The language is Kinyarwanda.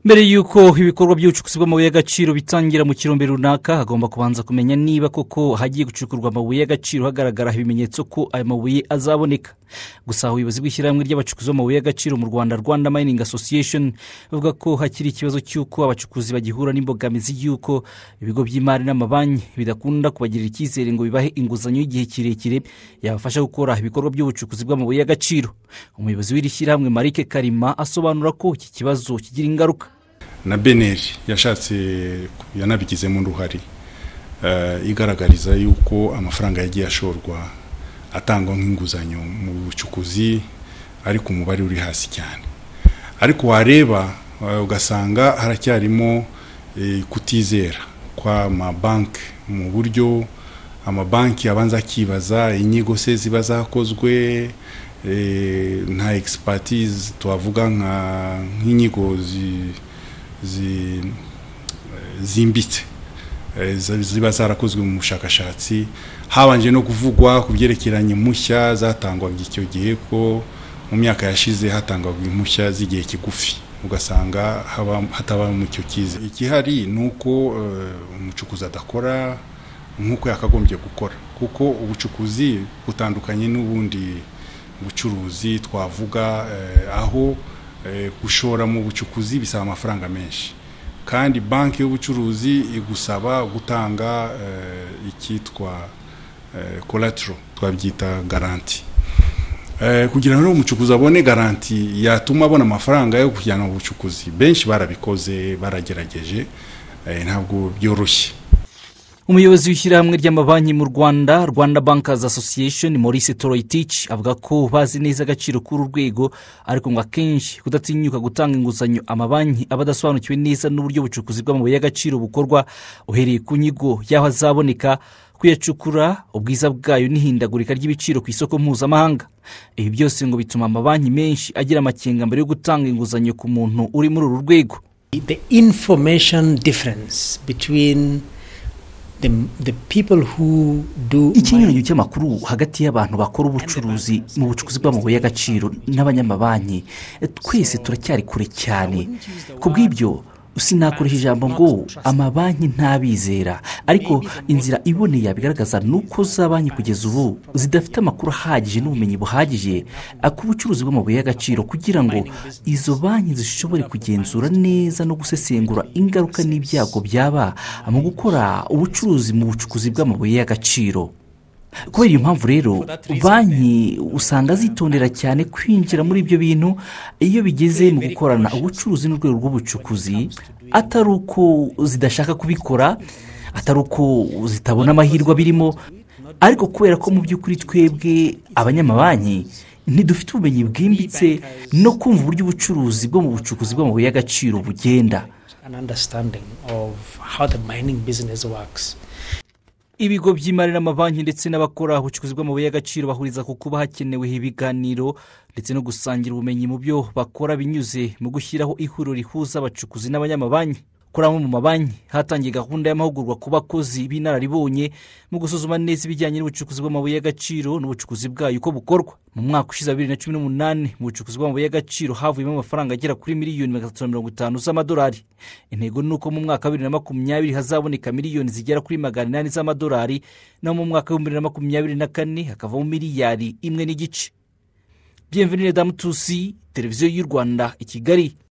Mbere yuko ibikorwa by'ubucukuzi bw'amabuye y'agaciro bitangira mu kirombe runaka hagomba kubanza kumenya niba koko hagiye gucukurwa amabuye y'agaciro hagaragara ibimenyetso ko ayo mabuye azaboneka. Gusa ubuyobozi bw'ishyirahamwe ry'abacukuzi b'amabuye y'agaciro mu Rwanda, Rwanda Mining Association, bavuga ko hakiri ikibazo cy'uko abacukuzi bagihura n'imbogamizi y'uko ibigo by'imari n'amabanki bidakunda kubagirira icyizere ngo bibahe inguzanyo y'igihe kirekire yabafasha gukora ibikorwa by'ubucukuzi bw'amabuye y'agaciro. Umuyobozi w'iri shyirahamwe Marike Karima asobanura ko iki kibazo kigira ingaruka. Na beneri yashatse yanabigizemo uruhare igaragariza yuko amafaranga yagiye ashorwa atangwa nk'inguzanyo mu bucukuzi ariko umubare uri hasi cyane, ariko wareba ugasanga haracyarimo kutizera kwa amabanki mu buryo amabanki abanza kibaza inyigo se ziba zakozwe nta expertise tuvuga nk'inyigo zimbitse ziba zarakozwe mu bushakashatsi, habanje no kuvugwa ku byerekeranye mushya zatangwaga icyo gihe ko mu myaka yashize hatangwaga impushya z'igihe kigufi, ugasanga hataba mu cyo kize. Ikihari nuko umucukuzi adakora nkuko yakagombye gukora, kuko ubucukuzi butandukanye n'ubundi bucuruzi twavuga aho gushora mu bucukuzi bisaba amafaranga menshi, kandi banki y'ubucuruzi igusaba gutanga ikitwa collateral, twabyita garanti. Kugira ngo umucukuzi abone garanti yatuma abona amafaranga yo kujyana mu bucukuzi, benshi barabikoze baragerageje, ntabwo byoroshye. Umuyobozi w'ishyirahamwe ry'amabanki mu Rwanda, Rwanda Bankers Association, Maurice Toroitich, avuga ko bazi neza agaciro k'uru rwego, ariko ngo akenshi kudatinyuka gutanga inguzanyo amabanki abadasobanukiwe neza n'uburyo bucukuzi bw'amabuye y'agaciro bukorwa, uhereye ku nyigo y'aho azaboneka, kuyacukura, ubwiza bwayo n'ihindagurika ry'ibiciro ku isoko mpuzamahanga. Ibi byose ngo bituma amabanki menshi agira amakenga mbere yo gutanga inguzanyo ku muntu uri muri uru rwego. The information difference between the people who do ikinyuranyo cy'amakuru hagati y'abantu bakora ubucuruzi mu bucukuzi bw'amabuye y'agaciro n'abanyamabanki, twese turacyari kure cyane. Kubw'ibyo sinakoresha ijambo ngo amabanki ntabizera, ariko inzira iboneye bigaragaza nuko za banki kugeza ubu zidafite amakuru ahagije n'ubumenyi buhagije ku bucuruzi bw'amabuye y'agaciro, kugira ngo izo banki zishobore kugenzura neza no gusesengura ingaruka n'ibyago byaba mu gukora ubucuruzi mu bucukuzi bw'amabuye y'agaciro. Kubera iyo mpamvu rero banki usanga zitondera cyane kwinjira muri ibyo bintu iyo bigeze mu gukorana ubucuruzi n'urwego rw'ubucukuzi, atari uko zidashaka kubikora, atari uko zitabona amahirwe birimo, ariko kubera ko mu by'ukuri twebwe abanyamabanki ntidufite ubumenyi bwimbitse no kumva uburyo ubucuruzi bwo mu bucukuzi bw'amabuye y'agaciro bugenda. Ibigo by'imari n'amabanki ndetse n'abakora ubucukuzi bw'amabuye y'agaciro bahuriza ku kuba hakenewe ibiganiro ndetse no gusangira ubumenyi mu byo bakora binyuze mu gushyiraho ihuriro rihuza abacukuzi n'abanyamabanki. Kuri amwe mu mabanki hatangiye gahunda y'amahugurwa ku bakozi b'inararibonye mu gusuzuma neza ibijyanye n'ubucukuzi bw'amabuye y'agaciro n'ubucukuzi bwayo uko bukorwa. Mu mwaka ushize 2018 mu bucukuzi bw'amabuye y'agaciro havuyemo amafaranga agera kuri miliyoni 350 z'amadolari. Intego nuko mu mwaka 2020 hazaboneka miliyoni zigera kuri 800 z'amadolari, na mu mwaka 2024 hakavamo miliyari 1.5. Bienvenue Damu Tusi, Televiziyo y'u Rwanda, i Kigali.